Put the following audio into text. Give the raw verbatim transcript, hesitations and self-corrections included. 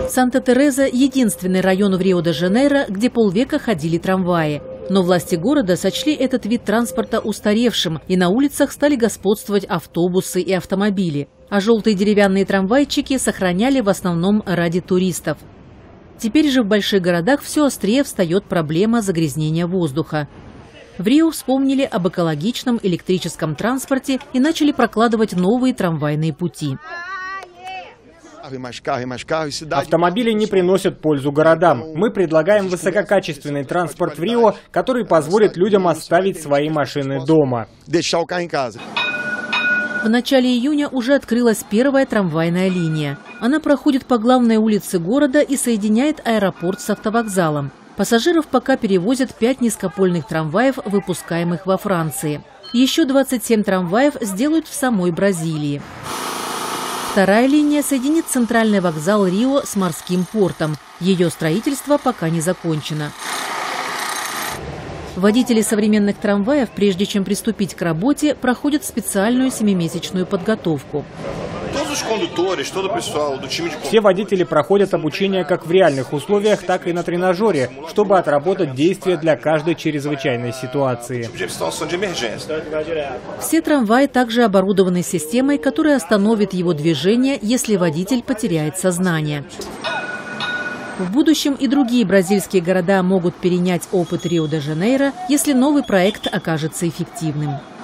Санта-Тереза – единственный район в Рио-де-Жанейро, где полвека ходили трамваи. Но власти города сочли этот вид транспорта устаревшим, и на улицах стали господствовать автобусы и автомобили. А желтые деревянные трамвайчики сохраняли в основном ради туристов. Теперь же в больших городах все острее встает проблема загрязнения воздуха. В Рио вспомнили об экологичном электрическом транспорте и начали прокладывать новые трамвайные пути. Автомобили не приносят пользу городам. Мы предлагаем высококачественный транспорт в Рио, который позволит людям оставить свои машины дома. В начале июня уже открылась первая трамвайная линия. Она проходит по главной улице города и соединяет аэропорт с автовокзалом. Пассажиров пока перевозят пять низкопольных трамваев, выпускаемых во Франции. Еще двадцать семь трамваев сделают в самой Бразилии. Вторая линия соединит центральный вокзал Рио с морским портом. Ее строительство пока не закончено. Водители современных трамваев, прежде чем приступить к работе, проходят специальную семимесячную подготовку. Все водители проходят обучение как в реальных условиях, так и на тренажере, чтобы отработать действия для каждой чрезвычайной ситуации. Все трамваи также оборудованы системой, которая остановит его движение, если водитель потеряет сознание. В будущем и другие бразильские города могут перенять опыт Рио-де-Жанейро, если новый проект окажется эффективным.